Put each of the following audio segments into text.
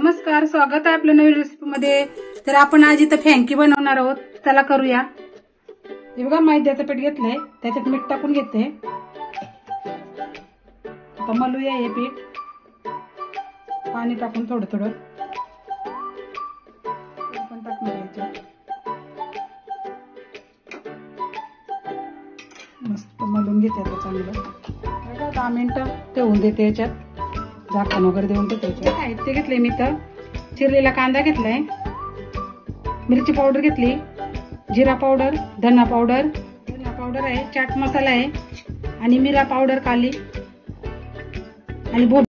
नमस्कार, स्वागत आहे आपल्या नवीन रेसिपी मध्ये। तर आपण आज इथं फ्रँकी बनवणार आहोत, चला करूया। हे बघा मैद्याचं पीठ घेतलंय, त्याच्यात मीठ टाकून घेते। आता मलूया हे पीठ, पाणी टाकून थोडं थोडं पण टाकून घ्यायचं। मस्त मलून घेते आता चांगलं। 10 मिनिटं ठेवून देते याच्यात, झाकण वगैरे देऊन ठेवायचं। साहित्य घेतलंय मी तर चिरलेला कांदा घेतलाय, मिरची पावडर घेतली, जिरा पावडर, धना पावडर आहे, चाट मसाला आहे आणि मिरा पावडर काली आणि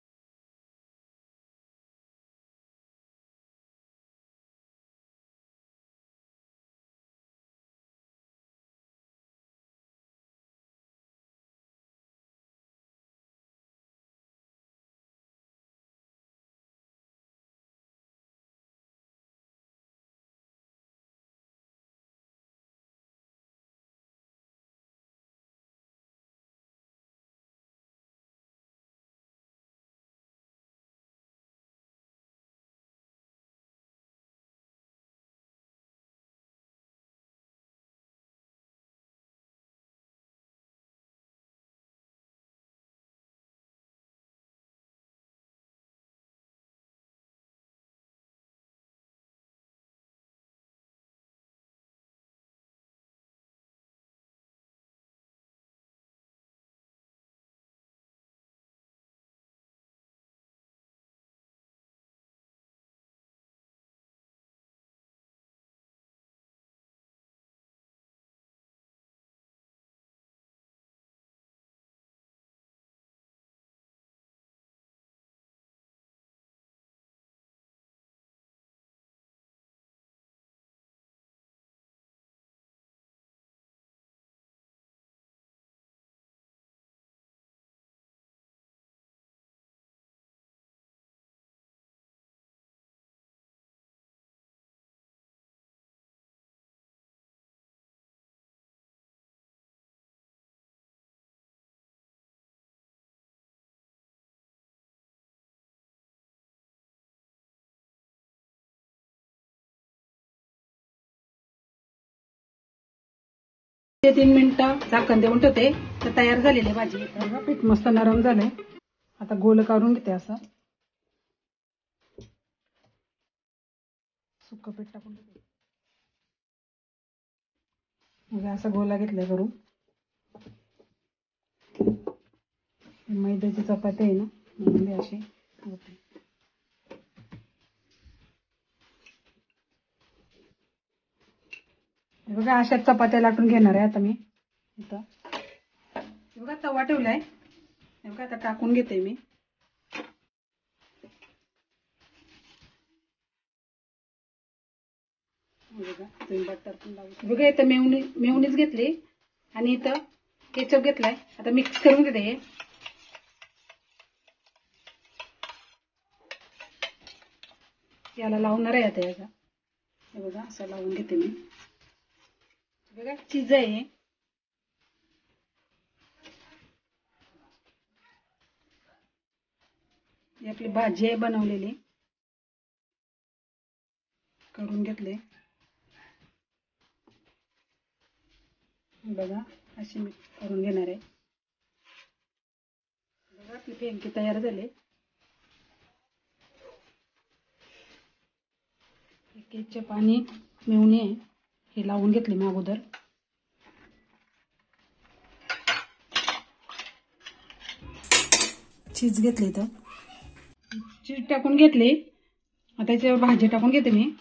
ते 3 मिनिटं झाकण देऊन ठेवते। तर तयार झालेली भाजी। बघा पीठ मस्त नरम झालंय, आता गोल काढून घेते। असं सुक्क पीठ टाकून घेते। बघा असं गोला घेतलाय करून। मैद्याची चपाती आहे ना, म्हणजे अशी होते। बघा अशा चपात्या लाटून घेणार आहे आता मी इथं। बघा तवा ठेवलाय, बघा आता टाकून घेते मी। बघा इथं मेयोनीज घेतली आणि इथं केचप घेतलाय, आता मिक्स करून घेते। याला लावणार आहे आता याचा, हे बघा असं लावून घेते मी। बघा चीज आहे, ही आपली भाजी आहे बनवलेली, करून घेतले। बघा अशी मी करून घेणार आहे। बघा आपली फ्रँकी तयार झाली। केचप आणि मेयोनी आहे, हे लावून घेतले मी अगोदर। चीज घेतली, तर चीज टाकून घेतले। आता याच्यावर भाजी टाकून घेते मी।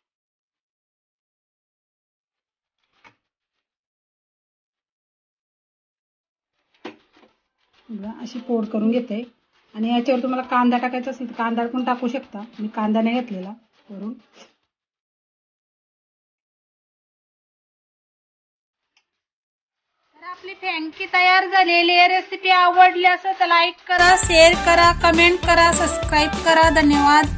अशी फोड करून घेते आणि याच्यावर तुम्हाला कांदा टाकायचा असेल तर कांदा पण टाकू शकता, मी कांदा नाही घेतलेला करून। तर आपली फ्रँकी तयार झालेली आहे। रेसिपी आवडली असेल तर लाईक करा, शेअर करा, कमेंट करा, सबस्क्राईब करा। धन्यवाद।